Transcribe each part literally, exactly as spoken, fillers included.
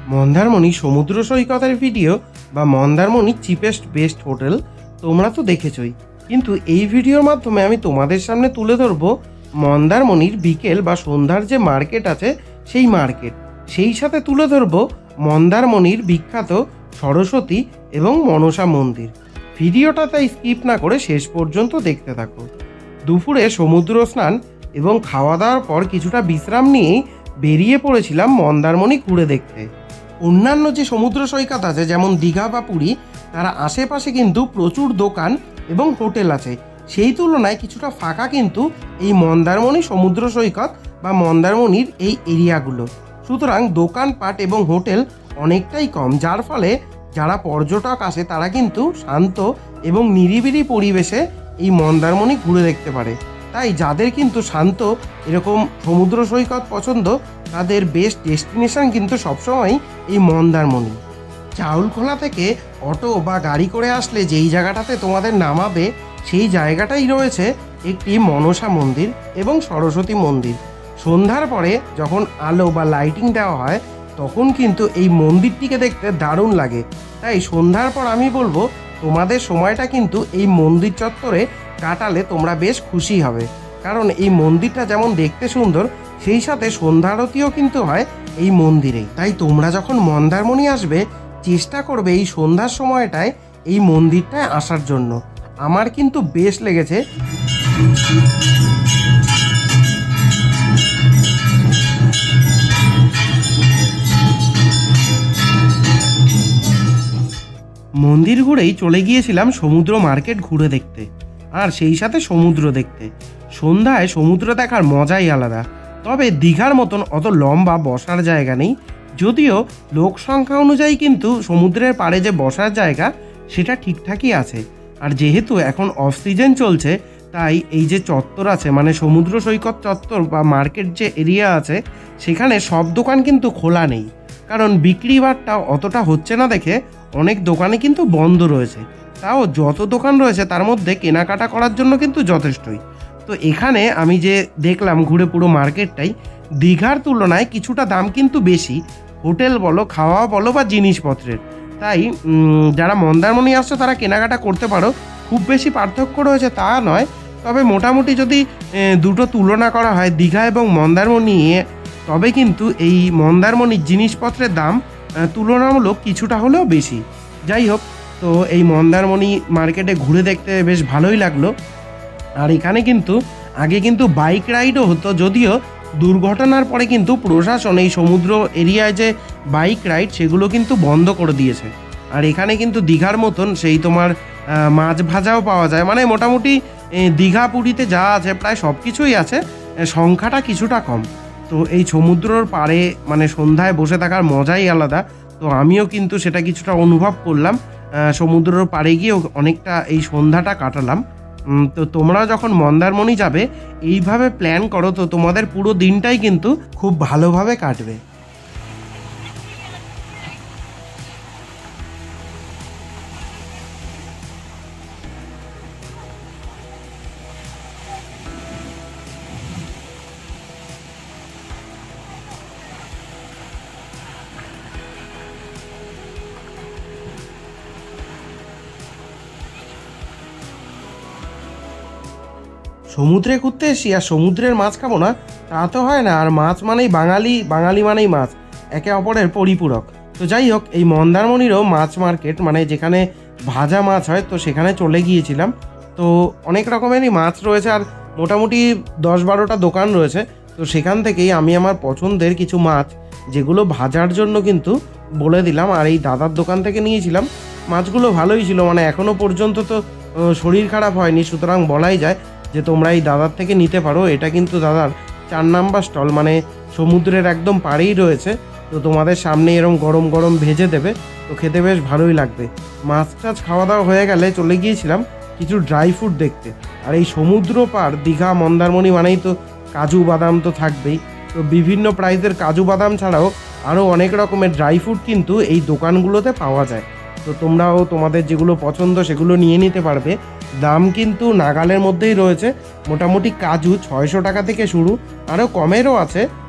মন্দারমণি সমুদ্র সৈকতের ভিডিও বা মন্দারমণি চিপেস্ট বেস্ট হোটেল তোমরা তো দেখেছই, কিন্তু এই ভিডিওর মাধ্যমে আমি তোমাদের সামনে তুলে ধরবো মন্দারমণির বিকেল বা সন্ধ্যার যে মার্কেট আছে সেই মার্কেট, সেই সাথে তুলে ধরবো মন্দারমণির বিখ্যাত সরস্বতী এবং মনসা মন্দির। ভিডিওটা তাই স্কিপ না করে শেষ পর্যন্ত দেখতে থাকো। দুপুরে সমুদ্র স্নান এবং খাওয়া দাওয়ার পর কিছুটা বিশ্রাম নিয়েই বেরিয়ে পড়েছিলাম মন্দারমণি ঘুরে দেখতে। অন্যান্য যে সমুদ্র সৈকত আছে যেমন দীঘা বা পুরী, তার আশেপাশে কিন্তু প্রচুর দোকান এবং হোটেল আছে, সেই তুলনায় কিছুটা ফাঁকা কিন্তু এই মন্দারমণি সমুদ্র সৈকত বা মন্দারমণির এই এরিয়াগুলো। সুতরাং দোকানপাট এবং হোটেল অনেকটাই কম, যার ফলে যারা পর্যটক আসে তারা কিন্তু শান্ত এবং নিরিবিলি পরিবেশে এই মন্দারমণি ঘুরে দেখতে পারে। তাই যাদের কিন্তু শান্ত এরকম সমুদ্র সৈকত পছন্দ, তাদের বেস্ট ডেস্টিনেশন কিন্তু সবসময় এই মন্দারমণি। চাউলখোলা থেকে অটো বা গাড়ি করে আসলে যেই জায়গাটাতে তোমাদের নামাবে সেই জায়গাটাই রয়েছে একটি মনসা মন্দির এবং সরস্বতী মন্দির। সন্ধ্যার পরে যখন আলো বা লাইটিং দেওয়া হয় তখন কিন্তু এই মন্দিরটিকে দেখতে দারুণ লাগে। তাই সন্ধ্যার পর আমি বলবো তোমাদের সময়টা কিন্তু এই মন্দির চত্বরে কাটালে তোমরা বেশ খুশি হবে, কারণ এই মন্দিরটা যেমন দেখতে সুন্দর সেই সাথে সন্ধ্যা আরতিও কিন্তু হয় এই মন্দিরেই। তাই তোমরা যখন মন্দারমণি আসবে চেষ্টা করবে এই সন্ধ্যার সময়টায় এই মন্দিরটায় আসার জন্য। আমার কিন্তু বেশ লেগেছে। মন্দির ঘুরেই চলে গিয়েছিলাম সমুদ্র মার্কেট ঘুরে দেখতে আর সেই সাথে সমুদ্র দেখতে। সন্ধ্যায় সমুদ্র দেখার মজাই আলাদা, তবে দীঘার মতন অত লম্বা বসার জায়গা নেই, যদিও লোক সংখ্যা অনুযায়ী কিন্তু সমুদ্রের পাড়ে যে বসার জায়গা সেটা ঠিকঠাকই আছে। আর যেহেতু এখন অফ সিজন চলছে তাই এই যে চত্বর আছে মানে সমুদ্র সৈকত চত্বর বা মার্কেট যে এরিয়া আছে সেখানে সব দোকান কিন্তু খোলা নেই, কারণ বিক্রি বাট্টা অতটা হচ্ছে না দেখে অনেক দোকানে কিন্তু বন্ধ রয়েছে। তাও যত দোকান রয়েছে তার মধ্যে কেনাকাটা করার জন্য কিন্তু যথেষ্টই। তো এখানে আমি যে দেখলাম ঘুরে পুরো মার্কেটটাই, দীঘার তুলনায় কিছুটা দাম কিন্তু বেশি, হোটেল বলো খাওয়া বলো বা জিনিসপত্রের। তাই যারা মন্দারমণি আসছো তারা কেনাকাটা করতে পারো, খুব বেশি পার্থক্য রয়েছে তা নয়, তবে মোটামুটি যদি দুটো তুলনা করা হয় দীঘা এবং মন্দারমণি, তবে কিন্তু এই মন্দারমণির জিনিসপত্রের দাম তুলনামূলক কিছুটা হলেও বেশি। যাই হোক, তো এই মন্দারমণি মার্কেটে ঘুরে দেখতে বেশ ভালোই লাগলো। আর এখানে কিন্তু আগে কিন্তু বাইক রাইডও হতো, যদিও দুর্ঘটনার পরে কিন্তু প্রশাসন এই সমুদ্র এরিয়ায় যে বাইক রাইড সেগুলো কিন্তু বন্ধ করে দিয়েছে। আর এখানে কিন্তু দীঘার মতন সেই তোমার মাছ ভাজাও পাওয়া যায়, মানে মোটামুটি দীঘা পুরীতে যা আছে প্রায় সব কিছুই আছে, সংখ্যাটা কিছুটা কম। তো এই সমুদ্রর পাড়ে মানে সন্ধ্যায় বসে থাকার মজাই আলাদা। তো আমিও কিন্তু সেটা কিছুটা অনুভব করলাম, সমুদ্রের পাড়ে গিয়ে অনেকটা এই সন্ধ্যাটা কাটালাম। তো তোমরা যখন মন্দারমণি যাবে এইভাবে প্ল্যান করো, তো তোমাদের পুরো দিনটাই কিন্তু খুব ভালোভাবে কাটবে। সমুদ্রে ঘুরতে এসি আর সমুদ্রের মাছ খাবো না তা তো হয় না, আর মাছ মানেই বাঙালি, বাঙালি মানেই মাছ, একে অপরের পরিপূরক। তো যাই হোক, এই মন্দারমণিরও মাছ মার্কেট মানে যেখানে ভাজা মাছ হয়, তো সেখানে চলে গিয়েছিলাম। তো অনেক রকমেরই মাছ রয়েছে আর মোটামুটি দশ বারোটা দোকান রয়েছে। তো সেখান থেকেই আমি আমার পছন্দের কিছু মাছ যেগুলো ভাজার জন্য কিন্তু বলে দিলাম, আর এই দাদার দোকান থেকে নিয়েছিলাম। মাছগুলো ভালোই ছিল, মানে এখনও পর্যন্ত তো শরীর খারাপ হয়নি, সুতরাং বলাই যায় যে তোমরা এই দাদার থেকে নিতে পারো। এটা কিন্তু দাদার চার নাম্বার স্টল, মানে সমুদ্রের একদম পাড়েই রয়েছে। তো তোমাদের সামনে এরকম গরম গরম ভেজে দেবে, তো খেতে বেশ ভালোই লাগবে। মাছ টাছ খাওয়া দাওয়া হয়ে গেলে চলে গিয়েছিলাম কিছু ড্রাই ফ্রুট দেখতে। আর এই সমুদ্র পাড় দীঘা মন্দারমণি মানেই তো কাজু বাদাম তো থাকবেই। তো বিভিন্ন প্রাইসের কাজু বাদাম ছাড়াও আরও অনেক রকমের ড্রাই ফ্রুট কিন্তু এই দোকানগুলোতে পাওয়া যায়। তো তোমরাও তোমাদের যেগুলো পছন্দ সেগুলো নিয়ে নিতে পারবে। দাম কিন্তু নাগালের মধ্যেই রয়েছে, মোটামুটি কাজু ছয়শো টাকা থেকে শুরু, আরও কমেরও আছে,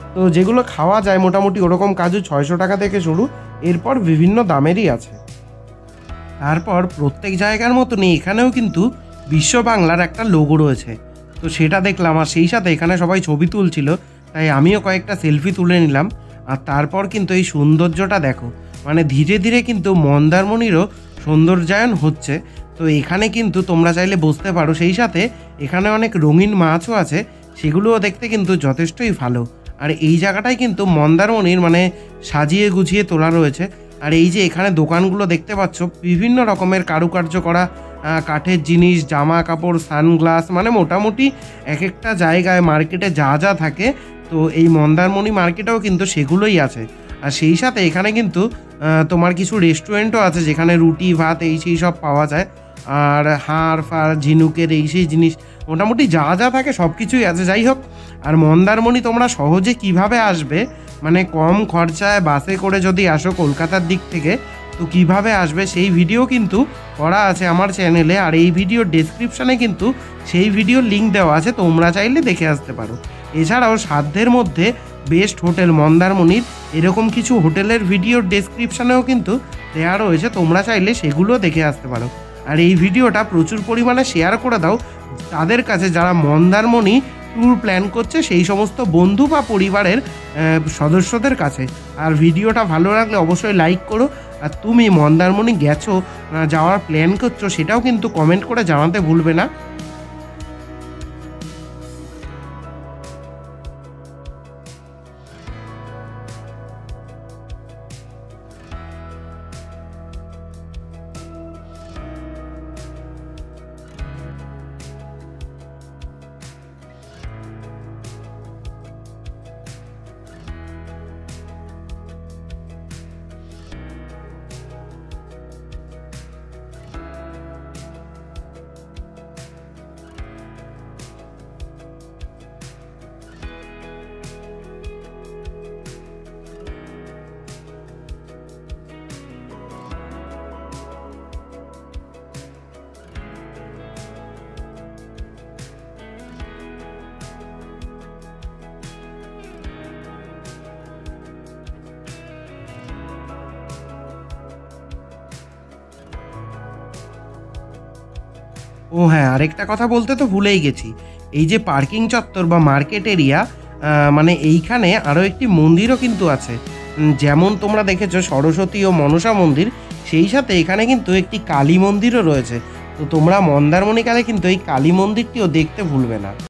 তো যেগুলো খাওয়া যায় মোটামুটি ওরকম কাজু ছয়শো টাকা থেকে শুরু, এরপর বিভিন্ন দামেরই আছে। তারপর প্রত্যেক জায়গার মতনই এখানেও কিন্তু বিশ্ব বাংলার একটা লোগো রয়েছে, তো সেটা দেখলাম। আর সেই সাথে এখানে সবাই ছবি তুলছিল, তাই আমিও কয়েকটা সেলফি তুলে নিলাম। আর তারপর কিন্তু এই সৌন্দর্যটা দেখো, মানে ধীরে ধীরে কিন্তু মন্দারমণিরও সৌন্দর্যায়ন হচ্ছে। তো এখানে কিন্তু তোমরা চাইলে বসতে পারো, সেই সাথে এখানে অনেক রঙিন মাছও আছে, সেগুলোও দেখতে কিন্তু যথেষ্টই ভালো। আর এই জায়গাটাই কিন্তু মন্দারমণির মানে সাজিয়ে গুছিয়ে তোলা রয়েছে। আর এই যে এখানে দোকানগুলো দেখতে পাচ্ছ, বিভিন্ন রকমের কারুকার্য করা কাঠের জিনিস, জামা কাপড়, সানগ্লাস, মানে মোটামুটি এক একটা জায়গায় মার্কেটে যা যা থাকে, তো এই মন্দারমণি মার্কেটেও কিন্তু সেগুলোই আছে। আর সেই সাথে এখানে কিন্তু তোমার কিছু রেস্টুরেন্টও আছে, যেখানে রুটি ভাত এই সেই সব পাওয়া যায়। আর হাড় ফাড় ঝিনুকের এই সেই জিনিস মোটামুটি যা যা থাকে সব কিছুই আছে। যাই হোক, আর মন্দারমণি তোমরা সহজে কিভাবে আসবে, মানে কম খরচায় বাসে করে যদি আসো কলকাতার দিক থেকে, তো কিভাবে আসবে সেই ভিডিও কিন্তু করা আছে আমার চ্যানেলে। আর এই ভিডিওর ডেসক্রিপশানে কিন্তু সেই ভিডিওর লিঙ্ক দেওয়া আছে, তোমরা চাইলে দেখে আসতে পারো। এছাড়াও সাধ্যের মধ্যে বেস্ট হোটেল মন্দারমণির এরকম কিছু হোটেলের ভিডিওর ডেসক্রিপশানেও কিন্তু দেওয়া রয়েছে, তোমরা চাইলে সেগুলো দেখে আসতে পারো। আর এই ভিডিওটা প্রচুর পরিমাণে শেয়ার করে দাও তাদের কাছে যারা মন্দারমণি ট্যুর প্ল্যান করছে, সেই সমস্ত বন্ধু বা পরিবারের সদস্যদের কাছে। আর ভিডিওটা ভালো লাগলে অবশ্যই লাইক করো। আর তুমি মন্দারমণি গেছো, যাওয়ার প্ল্যান করছো, সেটাও কিন্তু কমেন্ট করে জানাতে ভুলবে না। ও হ্যাঁ, আরেকটা কথা বলতে তো ভুলেই গেছি। এই যে পার্কিং চত্বর বা মার্কেট এরিয়া, মানে এইখানে আরও একটি মন্দিরও কিন্তু আছে। যেমন তোমরা দেখেছো সরস্বতী ও মনসা মন্দির, সেই সাথে এখানে কিন্তু একটি কালী মন্দিরও রয়েছে। তো তোমরা মন্দারমণি কালে কিন্তু এই কালী মন্দিরটিও দেখতে ভুলবে না।